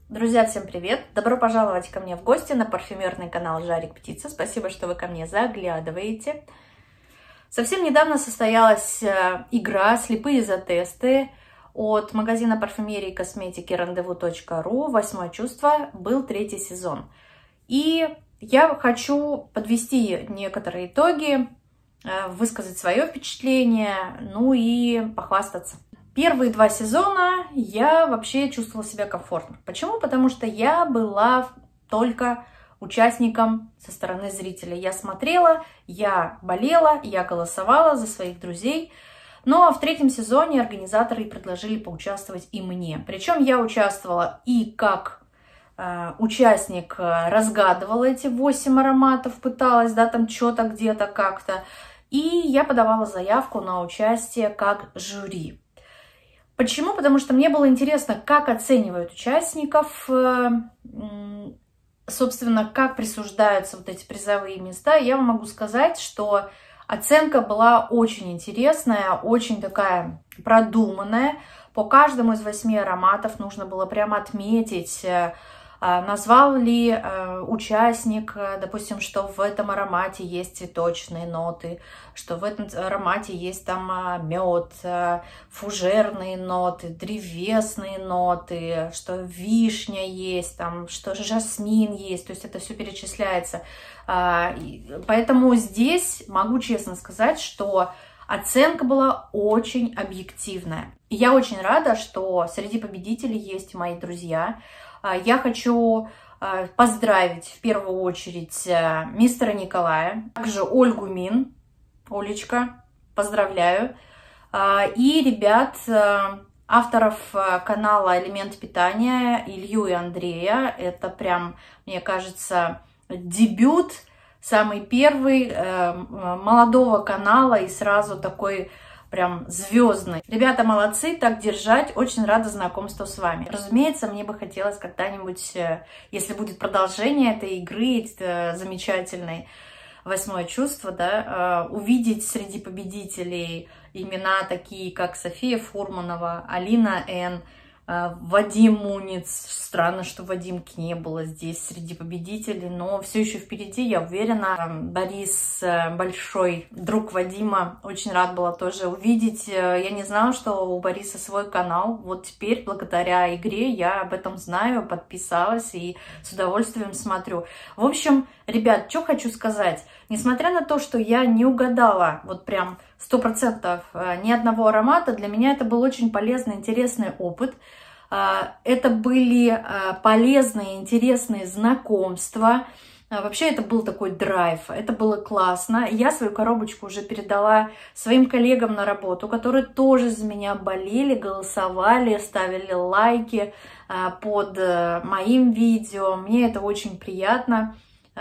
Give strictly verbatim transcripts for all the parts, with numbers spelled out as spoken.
Друзья, всем привет! Добро пожаловать ко мне в гости на парфюмерный канал Жарик Птица. Спасибо, что вы ко мне заглядываете. Совсем недавно состоялась игра «Слепые за тесты» от магазина парфюмерии и косметики рандеву точка ру. «Восьмое чувство». Был третий сезон. И я хочу подвести некоторые итоги, высказать свое впечатление, ну и похвастаться. Первые два сезона я вообще чувствовала себя комфортно. Почему? Потому что я была только участником со стороны зрителей. Я смотрела, я болела, я голосовала за своих друзей. Но в третьем сезоне организаторы предложили поучаствовать и мне. Причем я участвовала и как э, участник, разгадывала эти восемь ароматов, пыталась, да, там что-то где-то как-то. И я подавала заявку на участие как жюри. Почему? Потому что мне было интересно, как оценивают участников, собственно, как присуждаются вот эти призовые места. И я вам могу сказать, что оценка была очень интересная, очень такая продуманная. По каждому из восьми ароматов нужно было прямо отметить, назвал ли участник, допустим, что в этом аромате есть цветочные ноты, что в этом аромате есть там мед, фужерные ноты, древесные ноты, что вишня есть, там, что жасмин есть, то есть это все перечисляется. Поэтому здесь могу честно сказать, что оценка была очень объективная. И я очень рада, что среди победителей есть мои друзья. Я хочу поздравить в первую очередь мистера Николая, также Ольгу Мин, Олечка, поздравляю, и ребят, авторов канала «Элемент питания» Илью и Андрея. Это прям, мне кажется, дебют, самый первый молодого канала и сразу такой прям звездный. Ребята, молодцы, так держать, очень рада знакомству с вами. Разумеется, мне бы хотелось когда-нибудь, если будет продолжение этой игры замечательной «Восьмое чувство», да, увидеть среди победителей имена такие, как София Фурманова, Алина Н., Вадим Муниц. Странно, что Вадимки не было здесь среди победителей, но все еще впереди, я уверена. Борис, большой друг Вадима, очень рад была тоже увидеть. Я не знала, что у Бориса свой канал. Вот теперь, благодаря игре, я об этом знаю, подписалась и с удовольствием смотрю. В общем, ребят, что хочу сказать. Несмотря на то, что я не угадала вот прям сто процентов ни одного аромата, для меня это был очень полезный, интересный опыт. Это были полезные, интересные знакомства. Вообще это был такой драйв, это было классно. Я свою коробочку уже передала своим коллегам на работу, которые тоже за меня болели, голосовали, ставили лайки под моим видео. Мне это очень приятно.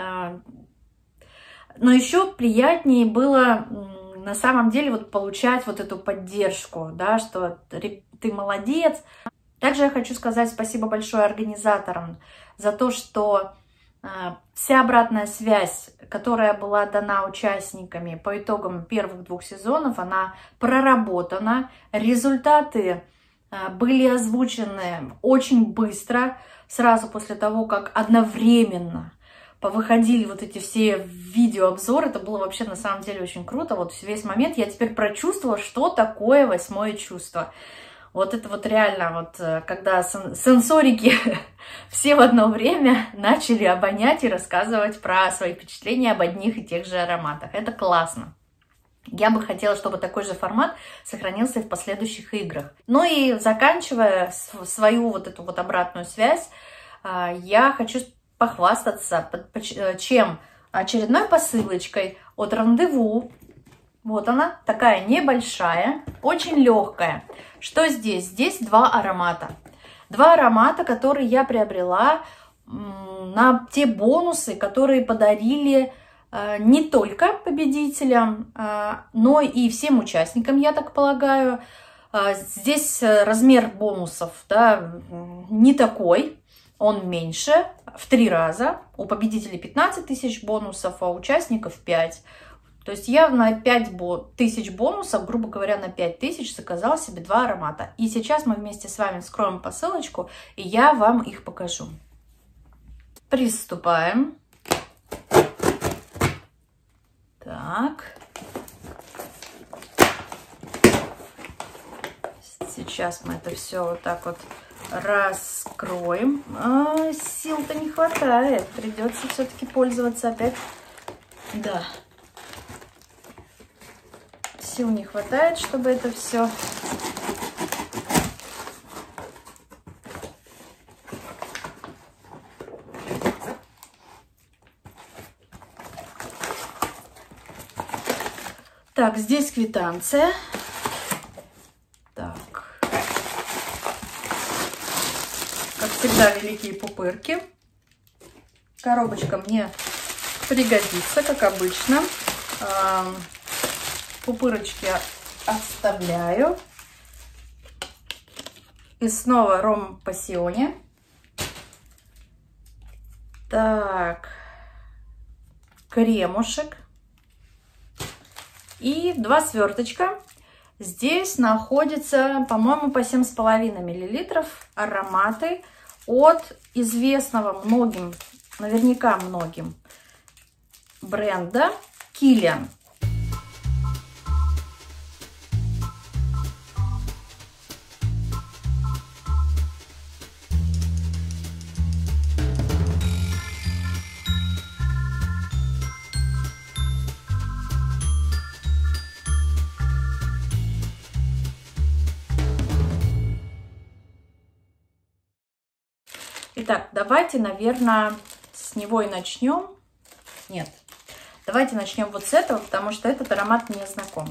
Но еще приятнее было на самом деле вот получать вот эту поддержку, да, что ты молодец. Также я хочу сказать спасибо большое организаторам за то, что э, вся обратная связь, которая была дана участниками по итогам первых двух сезонов, она проработана. Результаты э, были озвучены очень быстро, сразу после того, как одновременно повыходили вот эти все видеообзоры. Это было вообще на самом деле очень круто. Вот весь момент я теперь прочувствовала, что такое восьмое чувство. Вот это вот реально, вот когда сенсорики все в одно время начали обонять и рассказывать про свои впечатления об одних и тех же ароматах. Это классно. Я бы хотела, чтобы такой же формат сохранился и в последующих играх. Ну и заканчивая свою вот эту вот обратную связь, я хочу похвастаться чем? Очередной посылочкой от Рандеву. Вот она, такая небольшая, очень легкая. Что здесь? Здесь два аромата. Два аромата, которые я приобрела на те бонусы, которые подарили не только победителям, но и всем участникам, я так полагаю. Здесь размер бонусов, да, не такой, он меньше, в три раза. У победителей пятнадцать тысяч бонусов, а у участников пять. То есть я на пять тысяч бонусов, грубо говоря, на пять тысяч заказала себе два аромата. И сейчас мы вместе с вами вскроем посылочку, и я вам их покажу. Приступаем. Так. Сейчас мы это все вот так вот раскроем. А, сил-то не хватает. Придется все-таки пользоваться опять. Да. Сил не хватает, чтобы это все. Так, здесь квитанция. Так. Как всегда, великие пупырки. Коробочка мне пригодится, как обычно. Пупырочки оставляю. И снова ром пассионе. Так. Кремушек. И два сверточка. Здесь находится, по-моему, по семь с половиной миллилитров ароматы от известного многим, наверняка многим, бренда Kilian. Итак, давайте, наверное, с него и начнем. Нет, давайте начнем вот с этого, потому что этот аромат мне знаком.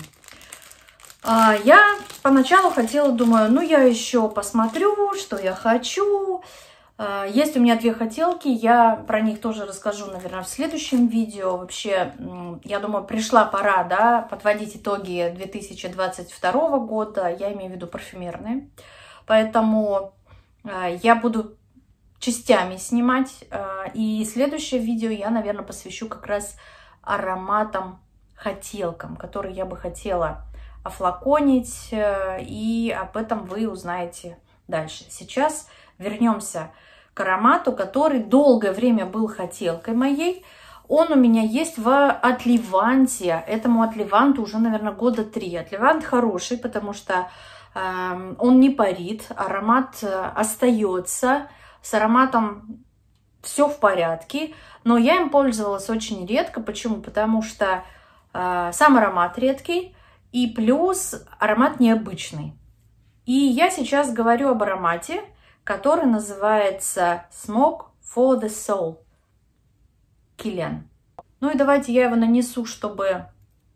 Я поначалу хотела, думаю, ну я еще посмотрю, что я хочу. Есть у меня две хотелки, я про них тоже расскажу, наверное, в следующем видео. Вообще, я думаю, пришла пора, да, подводить итоги две тысячи двадцать второго года, я имею в виду парфюмерные. Поэтому я буду частями снимать, и следующее видео я, наверное, посвящу как раз ароматам, хотелкам, которые я бы хотела офлаконить, и об этом вы узнаете дальше. Сейчас вернемся к аромату, который долгое время был хотелкой моей. Он у меня есть в Отливанте. Этому Отливанту уже, наверное, года три. Отливант хороший, потому что э, он не парит, аромат остается. С ароматом все в порядке, но я им пользовалась очень редко. Почему? Потому что э, сам аромат редкий, и плюс аромат необычный. И я сейчас говорю об аромате, который называется Smoke for the Soul Kilian. Ну и давайте я его нанесу, чтобы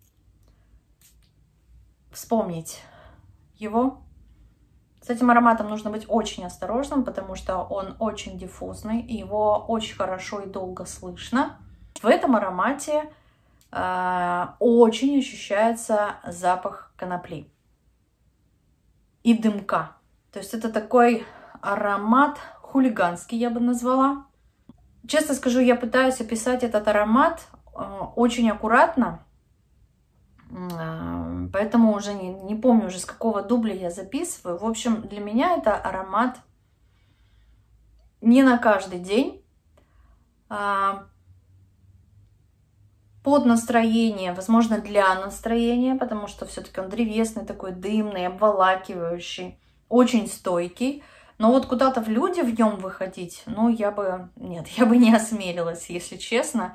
вспомнить его. С этим ароматом нужно быть очень осторожным, потому что он очень диффузный, и его очень хорошо и долго слышно. В этом аромате э, очень ощущается запах конопли и дымка. То есть это такой аромат хулиганский, я бы назвала. Честно скажу, я пытаюсь описать этот аромат э, очень аккуратно. Поэтому уже не, не помню, уже с какого дубля я записываю. В общем, для меня это аромат не на каждый день. А под настроение, возможно, для настроения, потому что все-таки он древесный, такой дымный, обволакивающий, очень стойкий. Но вот куда-то в люди в нем выходить, ну, я бы, нет, я бы не осмелилась, если честно.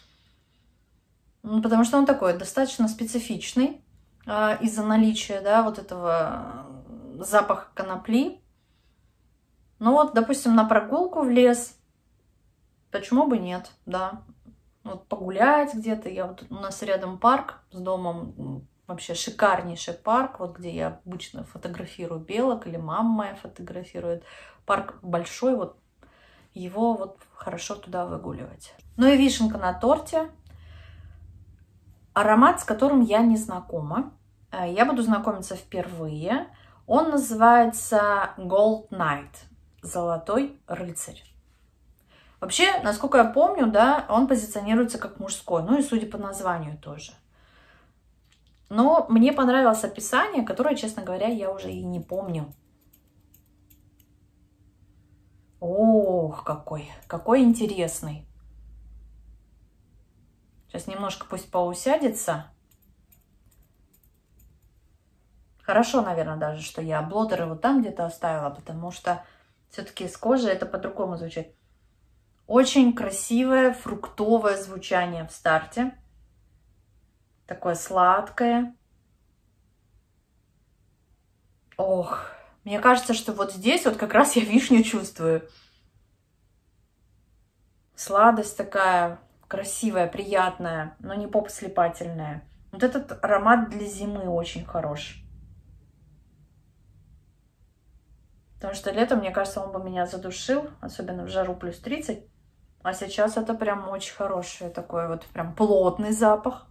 Потому что он такой достаточно специфичный э, из-за наличия, да, вот этого запаха конопли. Ну вот, допустим, на прогулку в лес, почему бы нет, да. Вот погулять где-то, я вот, у нас рядом парк с домом, вообще шикарнейший парк, вот где я обычно фотографирую белок, или мама моя фотографирует. Парк большой, вот его вот хорошо туда выгуливать. Ну и вишенка на торте. Аромат, с которым я не знакома. Я буду знакомиться впервые. Он называется Gold Knight. Золотой рыцарь. Вообще, насколько я помню, да, он позиционируется как мужской. Ну и судя по названию тоже. Но мне понравилось описание, которое, честно говоря, я уже и не помню. Ох, какой, какой интересный. Сейчас немножко пусть поусядется. Хорошо, наверное, даже, что я блотеры вот там где-то оставила, потому что все-таки с кожи это по-другому звучит. Очень красивое фруктовое звучание в старте. Такое сладкое. Ох, мне кажется, что вот здесь вот как раз я вишню чувствую. Сладость такая красивая, приятная, но не поп-слепательная. Вот этот аромат для зимы очень хорош. Потому что летом, мне кажется, он бы меня задушил, особенно в жару плюс тридцать. А сейчас это прям очень хороший такой вот прям плотный запах.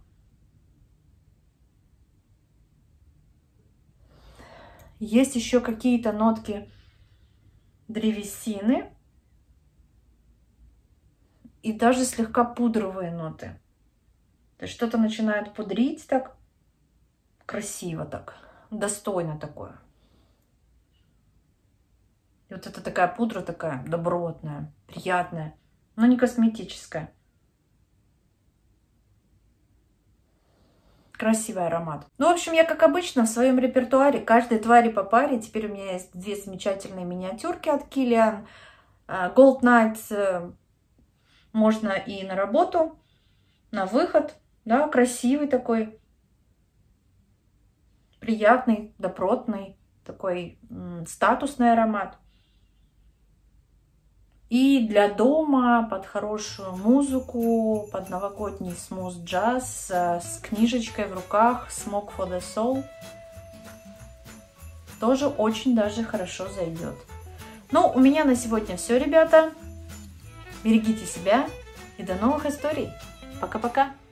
Есть еще какие-то нотки древесины. И даже слегка пудровые ноты. То есть что-то начинает пудрить так красиво, так достойно такое. И вот это такая пудра такая добротная, приятная, но не косметическая. Красивый аромат. Ну, в общем, я, как обычно, в своем репертуаре каждой твари по паре. Теперь у меня есть две замечательные миниатюрки от Kilian. Gold Night можно и на работу, на выход. Да, красивый такой, приятный, добротный, такой статусный аромат. И для дома под хорошую музыку, под новогодний смуз-джаз с книжечкой в руках Smoke for the Soul тоже очень даже хорошо зайдет. Ну, у меня на сегодня все, ребята. Берегите себя и до новых историй. Пока-пока.